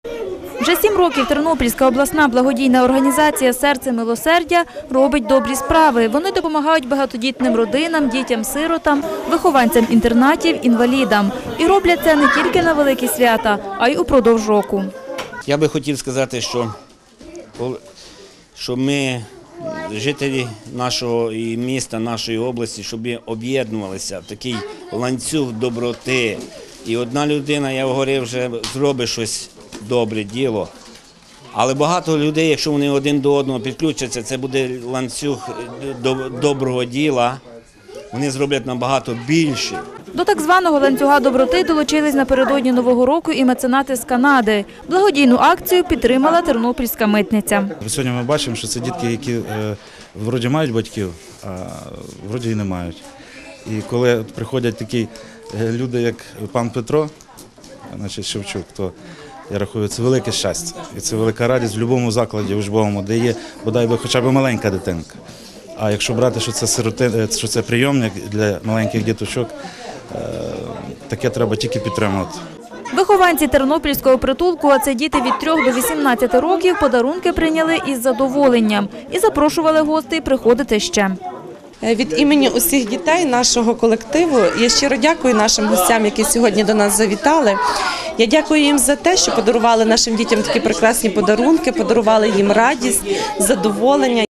Вже 7 років Тернопільська обласна благодійна організація «Серце милосердя» робить добрі справи. Вони допомагають багатодітним родинам, дітям-сиротам, вихованцям інтернатів, інвалідам. І роблять це не тільки на великі свята, а й упродовж року. Я би хотів сказати, що ми, жителі нашого і міста, нашої області, щоб об'єднувалися в такий ланцюг доброти. І одна людина, я говорив, вже зробить щось добре діло. Але багато людей, якщо вони один до одного підключаться, це буде ланцюг доброго діла, вони зроблять набагато більше. До так званого ланцюга доброти долучились напередодні Нового року і меценати з Канади. Благодійну акцію підтримала Тернопільська митниця. Сьогодні ми бачимо, що це дітки, які вроді мають батьків, а вроді і не мають. І коли приходять такі люди, як пан Петро, значить Шевчук, то я рахую, це велике щастя. І це велика радість в будь-якому закладі учбовому, де є бодай би хоча б маленька дитинка. А якщо брати, що це що це прийомник для маленьких діточок, таке треба тільки підтримувати. Вихованці тернопільського притулку, а це діти від 3 до 18 років, подарунки прийняли із задоволенням і запрошували гостей приходити ще. Від імені усіх дітей нашого колективу я щиро дякую нашим гостям, які сьогодні до нас завітали. Я дякую їм за те, що подарували нашим дітям такі прекрасні подарунки, подарували їм радість, задоволення.